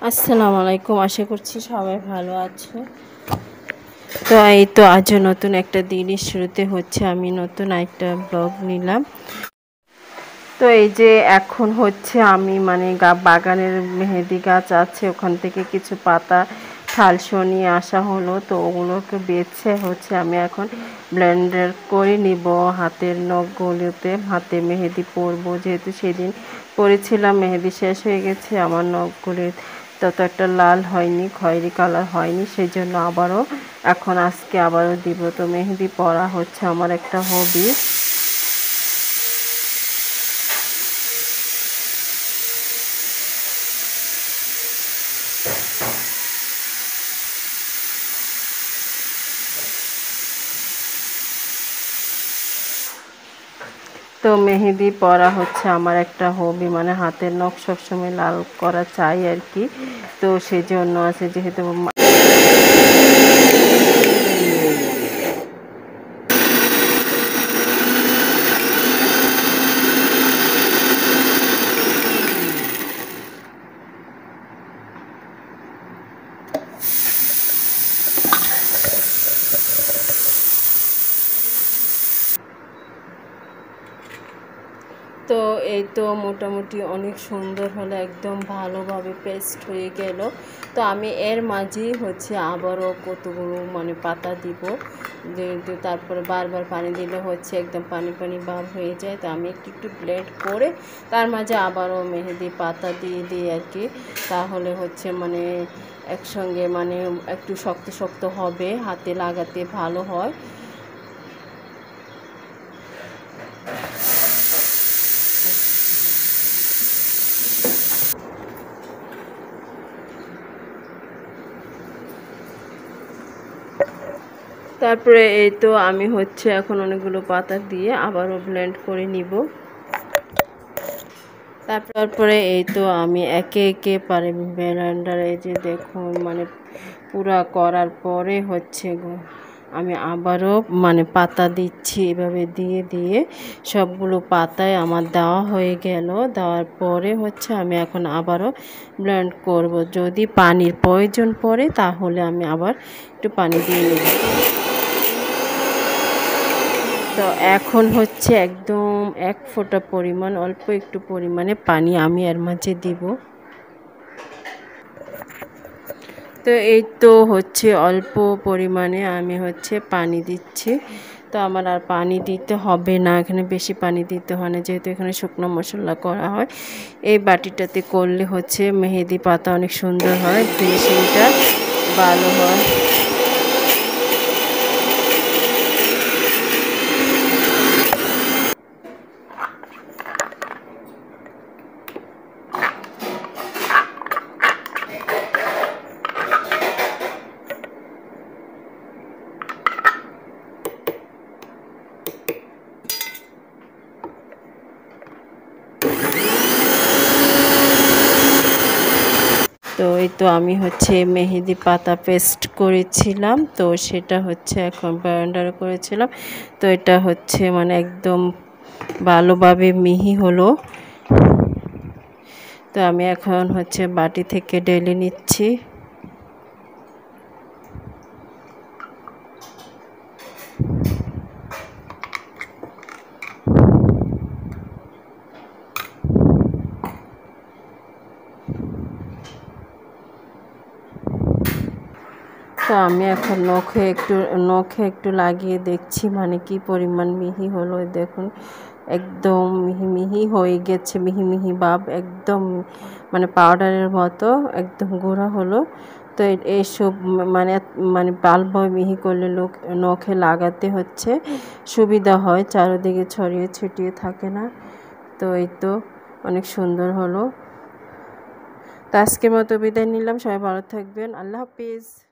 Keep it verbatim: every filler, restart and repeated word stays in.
আসসালামু আলাইকুম, আশা করছি সবাই ভালো আছো। তো এই তো আজ নতুন একটা দিনের শুরুতে হচ্ছে আমি নতুন একটা ব্লগ নিলাম। তো এই যে এখন হচ্ছে আমি মানে বাগানের মেহেদি গাছ আছে, ওখান থেকে কিছু পাতা ঠালসো নিয়ে আসা হলো। তো ওগুলোকে বেছে হচ্ছে আমি এখন ব্লেন্ডার করে নিব হাতের নখগুলোতে। হাতে মেহেদি পরবো, যেহেতু সেদিন পরেছিলাম মেহেদি শেষ হয়ে গেছে, আমার নখগুলি তত একটা লাল হয়নি, খয়েরি কালার হয়নি, সেই জন্য আবারও এখন আজকে আবারও দিব। তো মেহেদি পরা হচ্ছে আমার একটা হবি। তো মেহেদি পরা হচ্ছে আমার একটা হবি, মানে হাতের নখ সবসময় লাল করা চাই আর কি। তো সেই জন্য আছে যেহেতু তো এই তো মোটামুটি অনেক সুন্দর হলো, একদম ভালোভাবে পেস্ট হয়ে গেল। তো আমি এর মাঝেই হচ্ছে আবারও কতগুলো মানে পাতা দিব, যেহেতু তারপরে বারবার পানি দিলে হচ্ছে একদম পানি পানি ভাব হয়ে যায়। তো আমি একটু একটু ব্লেন্ড করে তার মাঝে আবারও মেহেদি পাতা দিয়ে দিই আর কি। তাহলে হচ্ছে মানে একসঙ্গে মানে একটু শক্ত শক্ত হবে, হাতে লাগাতে ভালো হয়। তারপরে এই তো আমি হচ্ছে এখন অনেকগুলো পাতা দিয়ে আবারও ব্লেন্ড করে নিব। তারপরে এই তো আমি একে একে পারে ব্লেন্ডার, এই যে দেখুন মানে পুরা করার পরে হচ্ছে আমি আবারও মানে পাতা দিচ্ছি, এভাবে দিয়ে দিয়ে সবগুলো পাতায় আমার দেওয়া হয়ে গেল। দেওয়ার পরে হচ্ছে আমি এখন আবারও ব্লেন্ড করব। যদি পানির প্রয়োজন পড়ে তাহলে আমি আবার একটু পানি দিয়ে নেব। তো এখন হচ্ছে একদম এক ফোঁটা পরিমাণ, অল্প একটু পরিমাণে পানি আমি এর মাঝে দিব। তো এই তো হচ্ছে অল্প পরিমাণে আমি হচ্ছে পানি দিচ্ছি। তো আমার আর পানি দিতে হবে না, এখানে বেশি পানি দিতে হয় না, যেহেতু এখানে শুকনো মশলা করা হয়। এই বাটিটাতে করলে হচ্ছে মেহেদি পাতা অনেক সুন্দর হয়, ফিনিশিংটা ভালো হয়। তো এই তো আমি হচ্ছে মেহেদি পাতা পেস্ট করেছিলাম, তো সেটা হচ্ছে এখন ব্লেন্ডার করেছিলাম। তো এটা হচ্ছে মানে একদম ভালোভাবে মিহি হলো। তো আমি এখন হচ্ছে বাটি থেকে ঢেলে নিচ্ছি। তো আমি এখন নখে একটু নখে একটু লাগিয়ে দেখছি মানে কি পরিমাণ মিহি হলো। দেখুন একদম মিহি মিহি হয়ে গেছে, মিহি মিহি ভাব, একদম মানে পাউডারের মতো একদম গুঁড়া হলো। তো এইসব মানে মানে ভালোভাবে মিহি করলে লোক নখে লাগাতে হচ্ছে সুবিধা হয়, চারিদিকে ছড়িয়ে ছিটিয়ে থাকে না। তো এই তো অনেক সুন্দর হলো। তো আজকের মতো বিদায় নিলাম, সবাই ভালো থাকবেন, আল্লাহ হাফিজ।